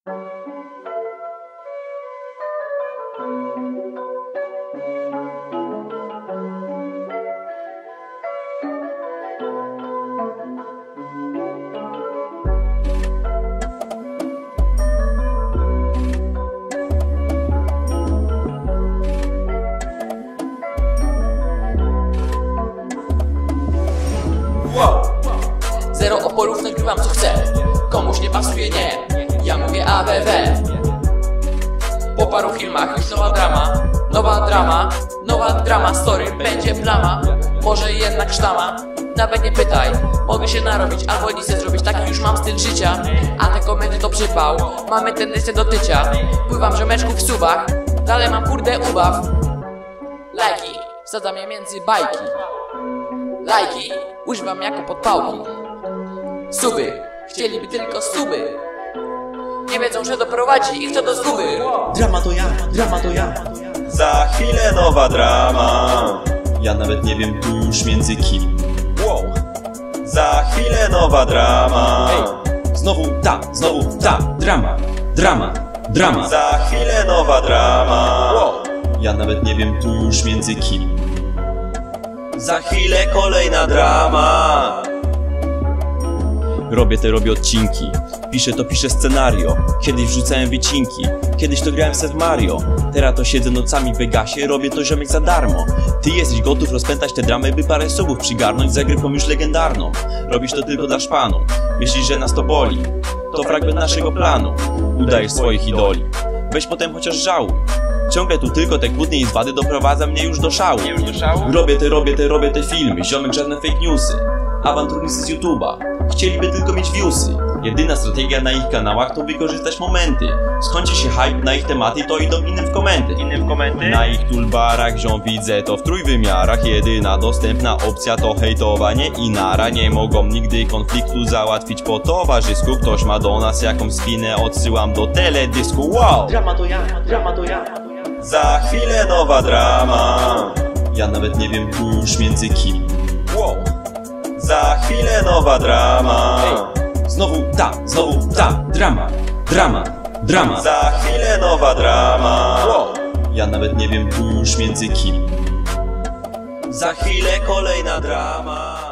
Zero oporów, nagrywam co chcę. Komuś nie pasuje, nie. Ja mówię AWW. Po paru filmach już nowa drama, story, będzie plama. Może jednak sztama, nawet nie pytaj. Mogę się narobić, albo nic nie zrobić, taki już mam styl życia. A te komendy to przypał, mamy tendencję do tycia. Pływam rzemeczków w subach, dalej mam kurde ubaw. Lajki, wsadzam je między bajki. Lajki, używam jako podpałki. Suby, chcieliby tylko suby. Nie wiedzą, że doprowadzi ich to do zguby. Drama to ja. Za chwilę nowa drama. Ja nawet nie wiem tu już między kim. Wow. Za chwilę nowa drama. Znowu ta, drama. Za chwilę nowa drama. Wow. Ja nawet nie wiem tu już między kim. Za chwilę kolejna drama. Robię odcinki. Piszę scenario. Kiedyś wrzucałem wycinki. Kiedyś to grałem se w Mario. Teraz to siedzę nocami w Vegasie. Robię to ziomek za darmo. Ty jesteś gotów rozpętać tę dramę, by parę subów przygarnąć zagrywką już legendarną. Robisz to tylko dla szpanu. Myślisz, że nas to boli. To fragment naszego planu. Udajesz swoich idoli. Weź potem chociaż żałuj. Ciągle tu tylko te kłótnie i zwady doprowadza mnie już do szału. Robię te filmy. Ziomek żadne fake newsy. Awanturnicy z YouTube'a chcieliby tylko mieć viewsy. Jedyna strategia na ich kanałach to wykorzystać momenty. Skończy się hype na ich tematy, to idą innym w komenty. Na ich toolbarach ziom widzę to w trójwymiarach. Jedyna dostępna opcja to hejtowanie i nara. Nie mogą nigdy konfliktu załatwić po towarzysku. Ktoś ma do nas jakąś spinę, odsyłam do teledysku. Wow! Drama to ja. Za chwilę nowa drama. Ja nawet nie wiem tu już między kim. Wow. Za chwilę nowa drama. Znowu ta, drama. Za chwilę nowa drama. Wow. Ja nawet nie wiem tu już między kim. Za chwilę kolejna drama.